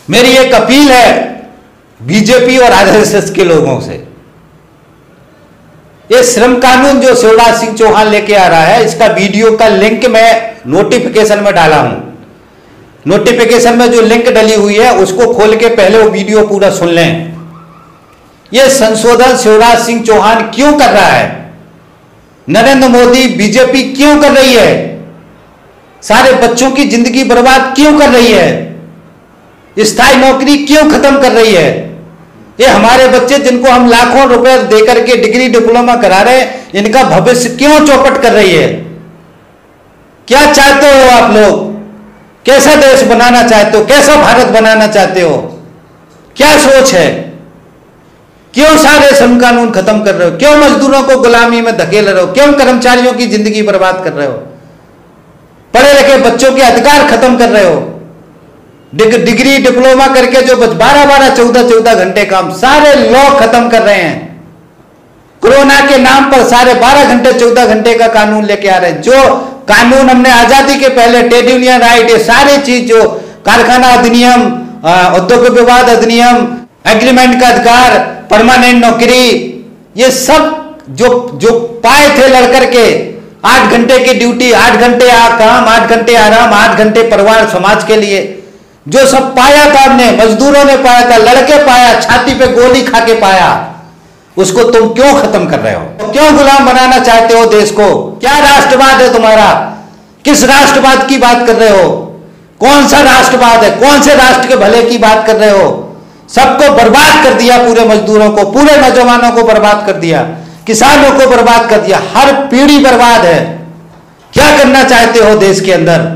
मेरी एक अपील है बीजेपी और आरएसएस के लोगों से, ये श्रम कानून जो शिवराज सिंह चौहान लेके आ रहा है, इसका वीडियो का लिंक मैं नोटिफिकेशन में डाला हूं। नोटिफिकेशन में जो लिंक डली हुई है उसको खोल के पहले वो वीडियो पूरा सुन लें। ये संशोधन शिवराज सिंह चौहान क्यों कर रहा है, नरेंद्र मोदी बीजेपी क्यों कर रही है, सारे बच्चों की जिंदगी बर्बाद क्यों कर रही है, स्थायी नौकरी क्यों खत्म कर रही है, ये हमारे बच्चे जिनको हम लाखों रुपए देकर के डिग्री डिप्लोमा करा रहे हैं, इनका भविष्य क्यों चौपट कर रही है। क्या चाहते हो आप लोग, कैसा देश बनाना चाहते हो, कैसा भारत बनाना चाहते हो, क्या सोच है, क्यों सारे श्रम कानून खत्म कर रहे हो, क्यों मजदूरों को गुलामी में धकेल रहे हो, क्यों कर्मचारियों की जिंदगी बर्बाद कर रहे हो, पढ़े लिखे बच्चों के अधिकार खत्म कर रहे हो, डिग्री डिप्लोमा करके जो 12-12 14-14 घंटे काम सारे लोग खत्म कर रहे हैं। कोरोना के नाम पर सारे 12 घंटे 14 घंटे का कानून लेके आ रहे हैं। जो कानून हमने आजादी के पहले ट्रेड यूनियन राइट, ये सारी चीज जो कारखाना अधिनियम, उद्योग विवाद अधिनियम, एग्रीमेंट का अधिकार, परमानेंट नौकरी, ये सब जो पाए थे लड़कर के 8 घंटे की ड्यूटी, 8 घंटे काम, 8 घंटे आराम, 8 घंटे परिवार समाज के लिए, जो सब पाया था हमने, मजदूरों ने पाया था, लड़के पाया, छाती पे गोली खा के पाया, उसको तुम क्यों खत्म कर रहे हो, क्यों गुलाम बनाना चाहते हो देश को, क्या राष्ट्रवाद है तुम्हारा, किस राष्ट्रवाद की बात कर रहे हो, कौन सा राष्ट्रवाद है, कौन से राष्ट्र के भले की बात कर रहे हो। सबको बर्बाद कर दिया, पूरे मजदूरों को, पूरे नौजवानों को बर्बाद कर दिया, किसानों को बर्बाद कर दिया, हर पीढ़ी बर्बाद है। क्या करना चाहते हो देश के अंदर,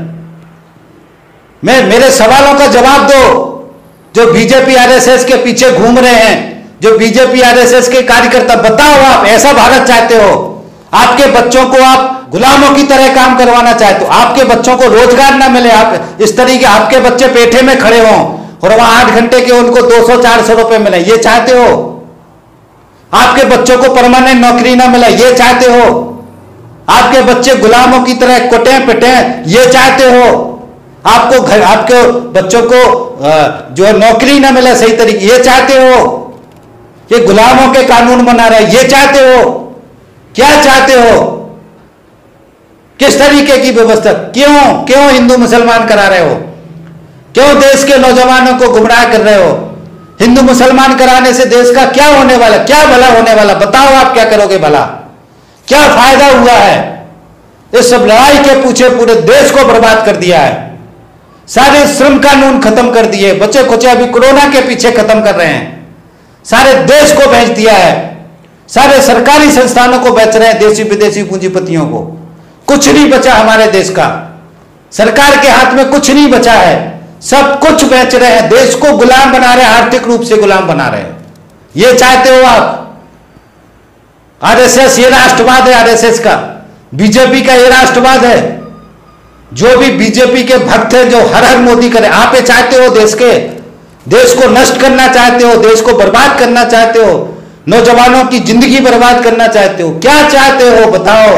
मेरे सवालों का जवाब दो। जो बीजेपी आरएसएस के पीछे घूम रहे हैं, जो बीजेपी आरएसएस के कार्यकर्ता, बताओ आप ऐसा भारत चाहते हो, आपके बच्चों को आप गुलामों की तरह काम करवाना चाहते हो, आपके बच्चों को रोजगार ना मिले, आप इस तरीके आपके बच्चे पेठे में खड़े हों और वहां 8 घंटे के उनको 200-400 रुपए मिले, ये चाहते हो, आपके बच्चों को परमानेंट नौकरी ना मिले, ये चाहते हो, आपके बच्चे गुलामों की तरह कुटे पिटे, ये चाहते हो, आपके बच्चों को जो नौकरी ना मिले सही तरीके, ये चाहते हो, ये गुलामों के कानून बना रहे, ये चाहते हो, क्या चाहते हो, किस तरीके की व्यवस्था, क्यों हिंदू मुसलमान करा रहे हो, क्यों देश के नौजवानों को गुमराह कर रहे हो। हिंदू मुसलमान कराने से देश का क्या होने वाला, क्या भला होने वाला, बताओ आप क्या करोगे भला, क्या फायदा हुआ है। इस सब लड़ाई के पीछे पूरे देश को बर्बाद कर दिया है, सारे श्रम कानून खत्म कर दिए, बच्चे खुचे अभी कोरोना के पीछे खत्म कर रहे हैं, सारे देश को बेच दिया है, सारे सरकारी संस्थानों को बेच रहे हैं देशी विदेशी पूंजीपतियों को, कुछ नहीं बचा हमारे देश का, सरकार के हाथ में कुछ नहीं बचा है, सब कुछ बेच रहे हैं, देश को गुलाम बना रहे हैं, आर्थिक रूप से गुलाम बना रहे हैं। ये चाहते हो आप, आरएसएस, ये राष्ट्रवाद है आरएसएस का, बीजेपी का ये राष्ट्रवाद है। जो भी बीजेपी के भक्त हैं जो हर हर मोदी करे, आप ये चाहते हो देश को नष्ट करना चाहते हो, देश को बर्बाद करना चाहते हो, नौजवानों की जिंदगी बर्बाद करना चाहते हो, क्या चाहते हो बताओ।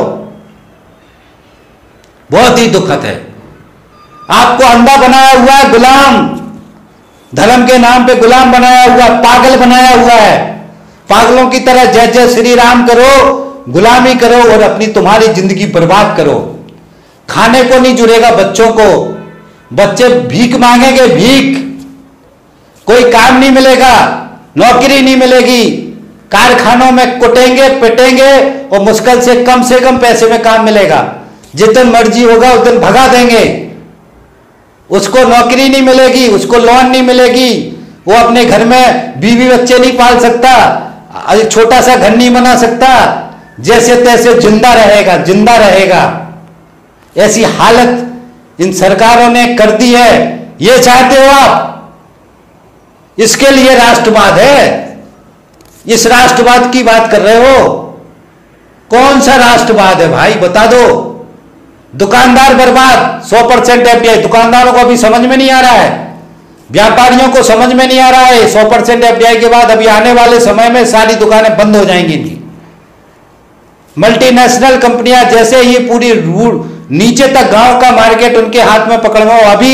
बहुत ही दुखद है, आपको अंधा बनाया हुआ है, गुलाम, धर्म के नाम पे गुलाम बनाया हुआ, पागल बनाया हुआ है, पागलों की तरह जय जय श्री राम करो, गुलामी करो और अपनी तुम्हारी जिंदगी बर्बाद करो। खाने को नहीं जुड़ेगा बच्चों को, बच्चे भीख मांगेंगे, भीख, कोई काम नहीं मिलेगा, नौकरी नहीं मिलेगी, कारखानों में कुटेंगे पिटेंगे और मुश्किल से कम पैसे में काम मिलेगा, जितन मर्जी होगा उस दिन भगा देंगे, उसको नौकरी नहीं मिलेगी, उसको लोन नहीं मिलेगी, वो अपने घर में बीवी बच्चे नहीं पाल सकता, छोटा सा घर नहीं बना सकता, जैसे तैसे जिंदा रहेगा। ऐसी हालत इन सरकारों ने कर दी है। ये चाहते हो आप, इसके लिए राष्ट्रवाद है, इस राष्ट्रवाद की बात कर रहे हो। कौन सा राष्ट्रवाद है भाई बता दो। दुकानदार बर्बाद, 100% एफडीआई, दुकानदारों को अभी समझ में नहीं आ रहा है, व्यापारियों को समझ में नहीं आ रहा है। 100% एफडीआई के बाद अभी आने वाले समय में सारी दुकानें बंद हो जाएंगी इनकी। मल्टीनेशनल कंपनियां जैसे ही पूरी नीचे तक गांव का मार्केट उनके हाथ में पकड़वाओ, अभी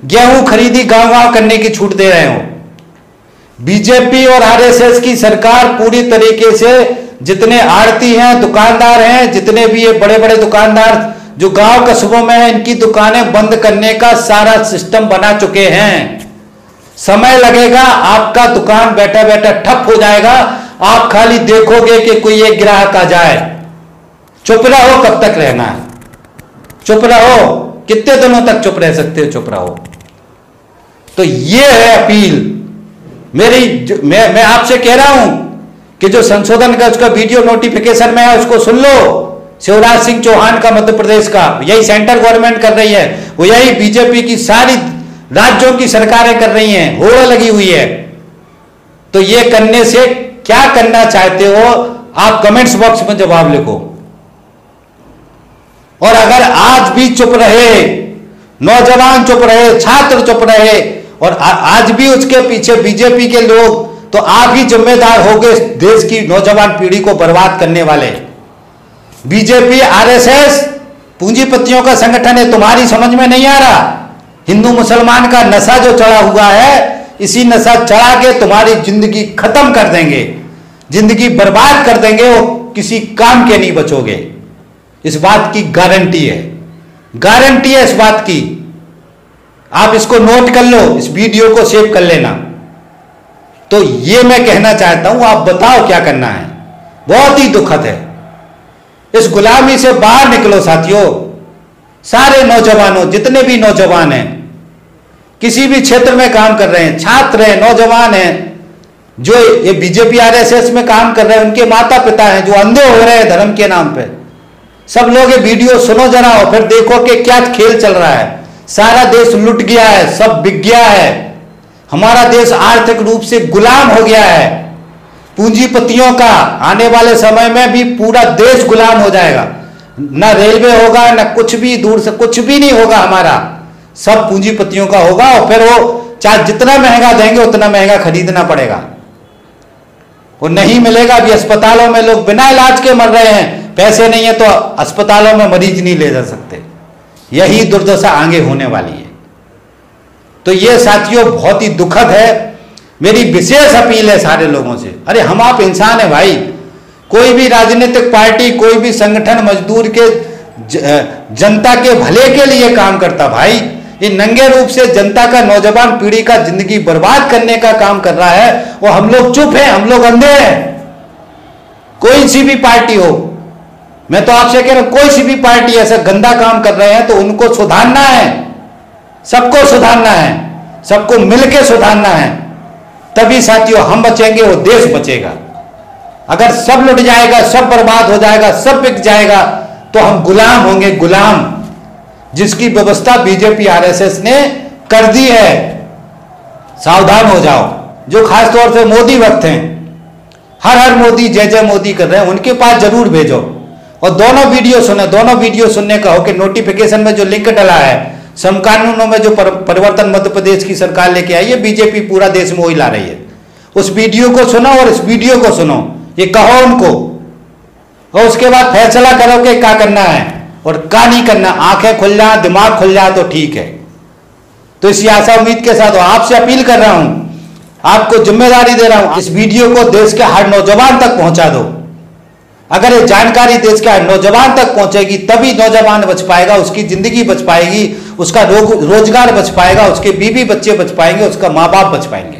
गेहूं खरीदी गांव गांव करने की छूट दे रहे हो। बीजेपी और आरएसएस की सरकार पूरी तरीके से जितने आड़ती हैं, दुकानदार हैं, जितने भी ये बड़े बड़े दुकानदार जो गांव कस्बों में हैं, इनकी दुकानें बंद करने का सारा सिस्टम बना चुके हैं। समय लगेगा, आपका दुकान बैठा बैठा ठप हो जाएगा। आप खाली देखोगे कि कोई एक ग्राहक आ जाए। चुप रहो, कब तक रहना है? चुप रहो, कितने दिनों तक चुप रह सकते हो? चुप रहो। तो ये है अपील मेरी। मैं आपसे कह रहा हूं कि जो संशोधन का उसका वीडियो नोटिफिकेशन में है उसको सुन लो। शिवराज सिंह चौहान का मध्य प्रदेश का, यही सेंट्रल गवर्नमेंट कर रही है, वो यही बीजेपी की सारी राज्यों की सरकारें कर रही हैं, होड़ लगी हुई है। तो ये करने से क्या करना चाहते हो आप कमेंट्स बॉक्स में जवाब लिखो। और अगर आज भी चुप रहे, नौजवान चुप रहे, छात्र चुप रहे और आज भी उसके पीछे बीजेपी के लोग, तो आप ही जिम्मेदार होंगे देश की नौजवान पीढ़ी को बर्बाद करने वाले। बीजेपी आरएसएस पूंजीपतियों का संगठन है, तुम्हारी समझ में नहीं आ रहा। हिंदू मुसलमान का नशा जो चढ़ा हुआ है, इसी नशा चढ़ा के तुम्हारी जिंदगी खत्म कर देंगे, जिंदगी बर्बाद कर देंगे, वो किसी काम के नहीं बचोगे। इस बात की गारंटी है, गारंटी है इस बात की। आप इसको नोट कर लो, इस वीडियो को सेव कर लेना। तो ये मैं कहना चाहता हूं, आप बताओ क्या करना है। बहुत ही दुखद है। इस गुलामी से बाहर निकलो साथियों। सारे नौजवानों, जितने भी नौजवान हैं, किसी भी क्षेत्र में काम कर रहे हैं, छात्र हैं, नौजवान हैं, जो ये बीजेपी आरएसएस में काम कर रहे हैं, उनके माता पिता हैं जो अंधे हो रहे हैं धर्म के नाम पे, सब लोग ये वीडियो सुनो जरा और फिर देखो कि क्या खेल चल रहा है। सारा देश लुट गया है, सब बिक गया है। हमारा देश आर्थिक रूप से गुलाम हो गया है पूंजीपतियों का। आने वाले समय में भी पूरा देश गुलाम हो जाएगा। ना रेलवे होगा, ना कुछ भी, दूर से कुछ भी नहीं होगा हमारा, सब पूंजीपतियों का होगा। और फिर वो चाहे जितना महंगा देंगे उतना महंगा खरीदना पड़ेगा, वो नहीं मिलेगा। अभी अस्पतालों में लोग बिना इलाज के मर रहे हैं, पैसे नहीं है तो अस्पतालों में मरीज नहीं ले जा सकते। यही दुर्दशा आगे होने वाली है। तो ये साथियों बहुत ही दुखद है। मेरी विशेष अपील है सारे लोगों से, अरे हम आप इंसान है भाई। कोई भी राजनीतिक पार्टी, कोई भी संगठन मजदूर के जनता के भले के लिए काम करता भाई। ये नंगे रूप से जनता का, नौजवान पीढ़ी का जिंदगी बर्बाद करने का काम कर रहा है, वो हम लोग चुप हैं, हम लोग अंधे हैं। कोई सी भी पार्टी हो, मैं तो आपसे कह रहा हूं, कोई सी भी पार्टी ऐसा गंदा काम कर रहे हैं तो उनको सुधारना है, सबको सुधारना है, सबको मिलकर सुधारना है। तभी साथियों हम बचेंगे, वो देश बचेगा। अगर सब लुट जाएगा, सब बर्बाद हो जाएगा, सब बिक जाएगा, तो हम गुलाम होंगे, गुलाम, जिसकी व्यवस्था बीजेपी आरएसएस ने कर दी है। सावधान हो जाओ। जो खासतौर से मोदी भक्त हैं, हर हर मोदी, जय जय मोदी कर रहे हैं, उनके पास जरूर भेजो और दोनों वीडियो सुने। दोनों वीडियो सुनने का हो कि नोटिफिकेशन में जो लिंक डला है, समकानूनों में जो परिवर्तन मध्य प्रदेश की सरकार लेके आई है, बीजेपी पूरा देश में वही ला रही है, उस वीडियो को सुनो और इस वीडियो को सुनो, ये कहो उनको, और उसके बाद फैसला करो कि क्या करना है और क्या नहीं करना। आंखें खुल जाए, दिमाग खुल जाए तो ठीक है। तो इसी आशा उम्मीद के साथ आपसे अपील कर रहा हूं, आपको जिम्मेदारी दे रहा हूं, इस वीडियो को देश के हर नौजवान तक पहुंचा दो। अगर ये जानकारी देश के हर नौजवान तक पहुंचेगी तभी नौजवान बच पाएगा, उसकी जिंदगी बच पाएगी, उसका रोजगार बच पाएगा, उसके बीवी बच्चे बच पाएंगे, उसका मां बाप बच पाएंगे।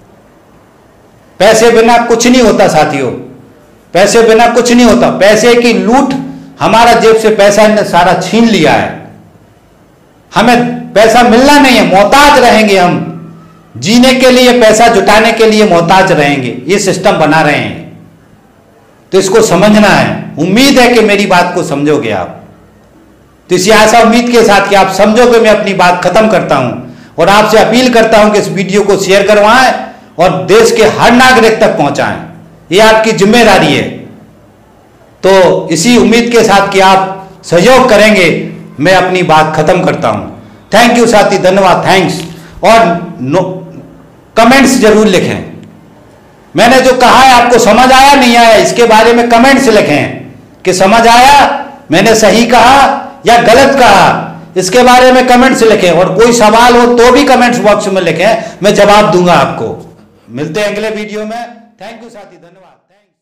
पैसे बिना कुछ नहीं होता साथियों, पैसे बिना कुछ नहीं होता। पैसे की लूट, हमारा जेब से पैसा इन्होंने सारा छीन लिया है। हमें पैसा मिलना नहीं है, मोहताज रहेंगे हम। जीने के लिए, पैसा जुटाने के लिए मोहताज रहेंगे। ये सिस्टम बना रहे हैं, तो इसको समझना है। उम्मीद है कि मेरी बात को समझोगे आप। तो इसी आशा उम्मीद के साथ कि आप समझोगे, मैं अपनी बात खत्म करता हूं और आपसे अपील करता हूं कि इस वीडियो को शेयर करवाएं और देश के हर नागरिक तक पहुंचाएं। ये आपकी जिम्मेदारी है। तो इसी उम्मीद के साथ कि आप सहयोग करेंगे, मैं अपनी बात खत्म करता हूं। थैंक यू साथी, धन्यवाद, थैंक्स। और कमेंट्स जरूर लिखें। मैंने जो कहा है आपको समझ आया नहीं आया, इसके बारे में कमेंट्स लिखें कि समझ आया, मैंने सही कहा या गलत कहा, इसके बारे में कमेंट्स लिखें, और कोई सवाल हो तो भी कमेंट्स बॉक्स में लिखें, मैं जवाब दूंगा आपको। मिलते हैं अगले वीडियो में। थैंक यू साथी, धन्यवाद।